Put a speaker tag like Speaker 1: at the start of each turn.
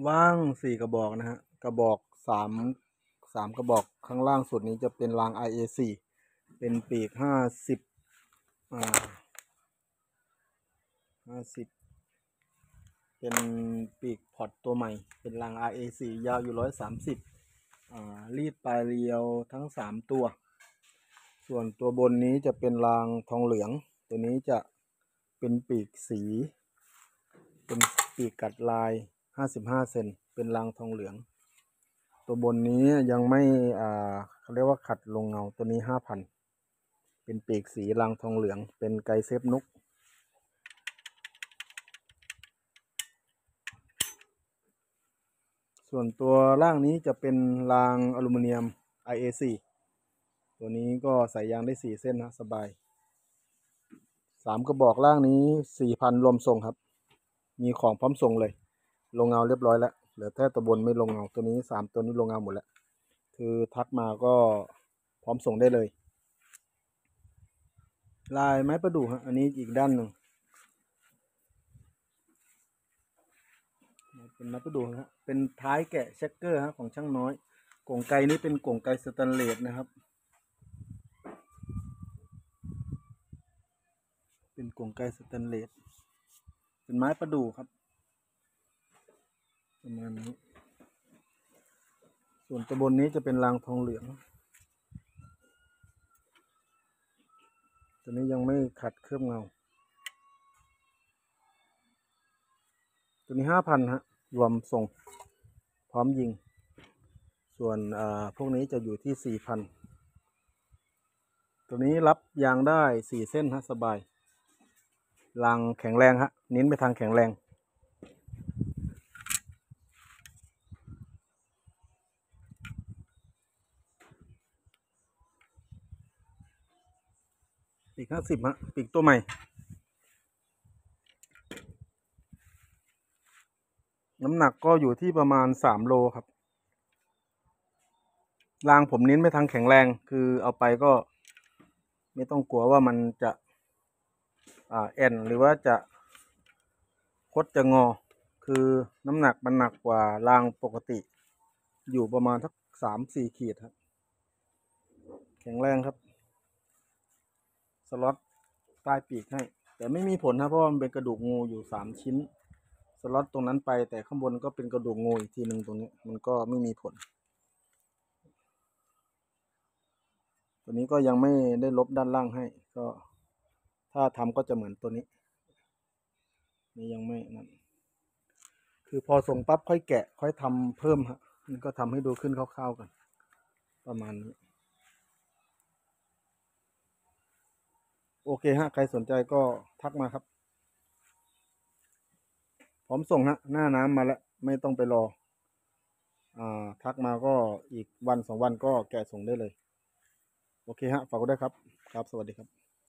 Speaker 1: ว่าง4กระบอกนะฮะกระบอกสามกระบอกข้างล่างสุดนี้จะเป็นราง IA4 เป็นปีก50อ่า50เป็นปีกพอร์ตตัวใหม่เป็นราง RA4 ยาวอยู่130รีดปลายเรียวทั้ง3ตัวส่วนตัวบนนี้จะเป็นรางทองเหลืองตัวนี้จะเป็นปีกสีเป็นปีกกัดลาย55 เซนเป็นรางทองเหลืองตัวบนนี้ยังไม่เขาเรียกว่าขัดลงเงาตัวนี้5,000เป็นปีกสีรางทองเหลืองเป็นไกเซฟนกส่วนตัวล่างนี้จะเป็นรางอลูมิเนียม IA4 ตัวนี้ก็ใส่ยางได้4เส้นนะสบาย3กระบอกล่างนี้ 4,000 รวมส่งครับมีของพร้อมส่งเลยลงเงาเรียบร้อยแล้วเหลือแค่ตัวบนไม่ลงเงาตัวนี้3ตัวนี้ลงเงาหมดแล้วคือทักมาก็พร้อมส่งได้เลยลายไม้ประดู่ฮะอันนี้อีกด้านหนึ่งเป็นไม้ประดู่ฮะเป็นท้ายแกะเช็คเกอร์ฮะของช่างน้อยกล่องไกนี้เป็นกล่องไกสแตนเลสนะครับเป็นกล่องไกสแตนเลสเป็นไม้ประดู่ครับประมาณนี้ส่วนตัวบนนี้จะเป็นรางทองเหลืองตัวนี้ยังไม่ขัดเคลือบเงาตัวนี้5,000ฮะรวมส่งพร้อมยิงส่วนพวกนี้จะอยู่ที่4,000ตัวนี้รับยางได้4เส้นฮะสบายรางแข็งแรงฮะเน้นไปทางแข็งแรงปีก50ฮะปีกตัวใหม่น้ำหนักก็อยู่ที่ประมาณ3โลครับรางผมเน้นไปทางแข็งแรงคือเอาไปก็ไม่ต้องกลัวว่ามันจะแอนหรือว่าจะคดจะงอคือน้ำหนักมันหนักกว่ารางปกติอยู่ประมาณสัก3-4 ขีดครับแข็งแรงครับสล็อตใต้ปีกให้แต่ไม่มีผลนะเพราะมันเป็นกระดูกงูอยู่3 ชิ้นสล็อตตรงนั้นไปแต่ข้างบนก็เป็นกระดูกงูอีกทีหนึ่งตรงนี้มันก็ไม่มีผลตัวนี้ก็ยังไม่ได้ลบด้านล่างให้ก็ถ้าทำก็จะเหมือนตัวนี้นี่ยังไม่นั่นคือพอส่งปั๊บค่อยแกะค่อยทำเพิ่มฮะมันก็ทำให้ดูขึ้นคร่าวๆกันประมาณนี้โอเคฮะใครสนใจก็ทักมาครับพร้อมส่งฮะหน้าน้ำมาแล้วไม่ต้องไปรอทักมาก็อีกวัน2 วันก็แกะส่งได้เลยโอเคฮะฝากไว้ด้วยครับครับสวัสดีครับ